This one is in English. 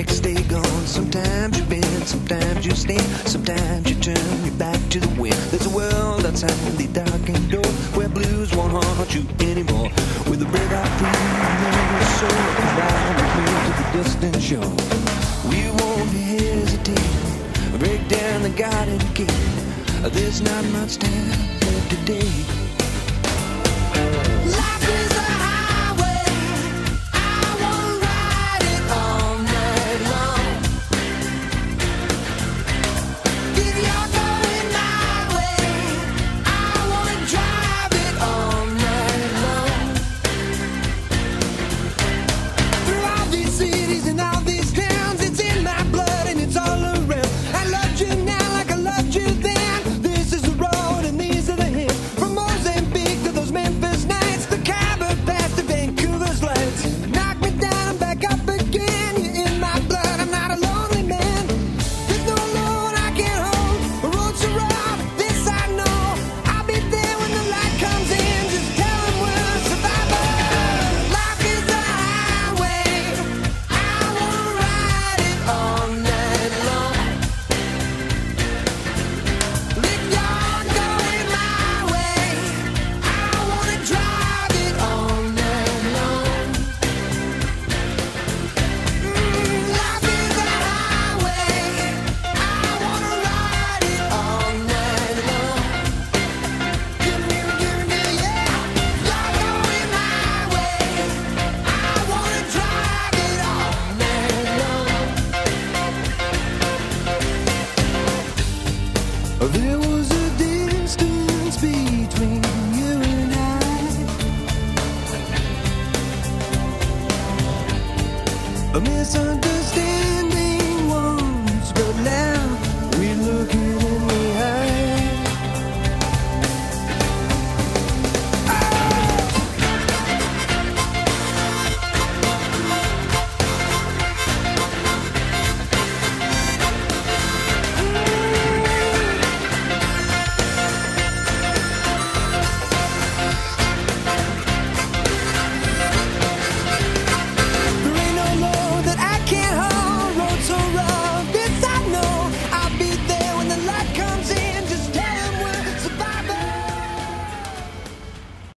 next day gone. Sometimes you bend, sometimes you stand, sometimes you turn your back to the wind. There's a world outside the darkened door where blues won't haunt you anymore. With a red hot feeling in your soul, come ride with me to the distant shore. We won't hesitate, break down the garden gate. There's not much time left today.